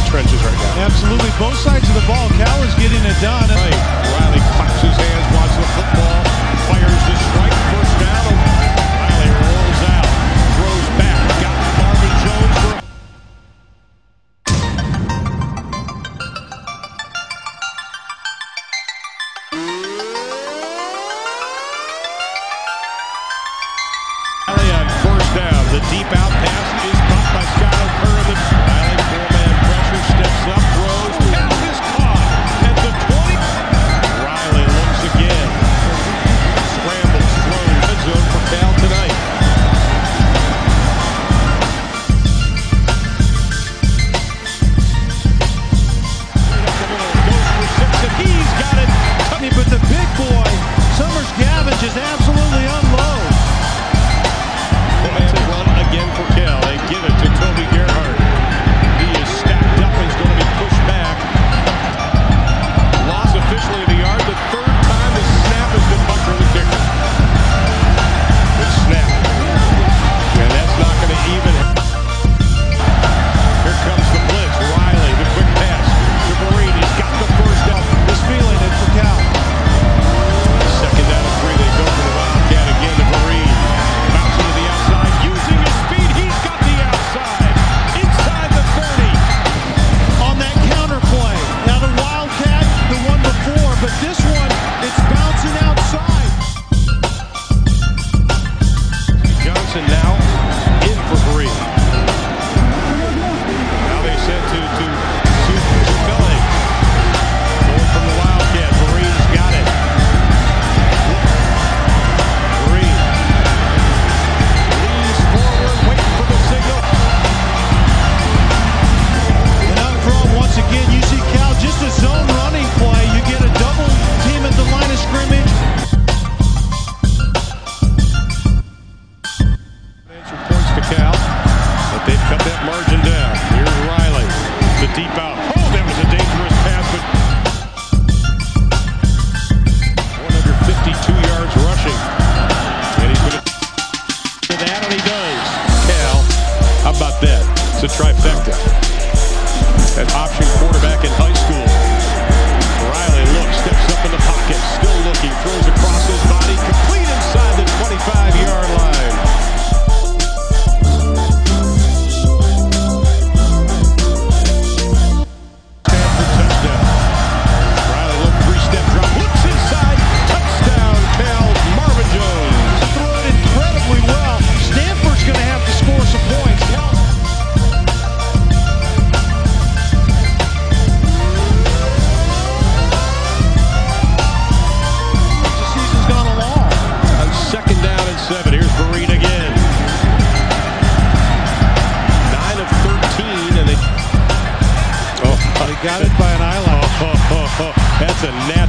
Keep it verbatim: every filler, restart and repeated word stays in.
trenches right now. Absolutely. Both sides of the ball. Cal is getting it done. Right. Riley claps his hands, watches the football, fires the strike, first down. Riley rolls out, throws back, got Marvin Jones for a Riley on first down. The deep out pass is caught by Scott O'Curry. Riley, four-man pressure, steps up, throws. Pass is caught at the twenty. Riley looks again. Scrambles, throws. Red zone for Cal tonight. Goes for six, and he's got it. But the big boy, Summers Gavage, is absolutely unload. Momentum run again for Cal. They give it to Toby Gerhardt. He is stacked up. He's going to be pushed back. Loss officially of the yard. The third time the snap has been bucked for the kicker. Good snap. And that's not going to even. Here comes the blitz. Riley, the quick pass to Vereen. He's got the first down. He's feeling it for Cal. Second down and three. They go for the Wildcat again to Vereen. Bouncing to the outside. Using his speed. He's got the outside. Inside the thirty. On that counter play. Now the Wildcat, the one before, but this one, it's bouncing outside. Johnson now in for Vereen. Now they send to to Sufele. Going from the Wildcat. Vereen's got it. Vereen leans forward, waiting for the signal. And up front, once again, you see Cal, just a zone running play. You get a double team at the line of scrimmage. Answer points to Cal, but they've cut that margin down. Here's Riley, the deep out. Oh, that was a dangerous pass, but one hundred fifty-two yards rushing. And he's going to that, and he does. Cal, how about that? It's a trifecta. An option quarterback in high school. Riley looks, steps up in the pocket, still looking, throws across his body, complete inside the twenty-five-yard line. Stanford touchdown. Riley look, three-step drop, looks inside, touchdown, Cal, Marvin Jones. Threw it incredibly well. Stanford's going to have to score some points. The season's gone along. On second down and seven, here's Vereen again. nine of thirteen, and they... Oh, They got it by an eyelash. oh, oh, oh, that's a nasty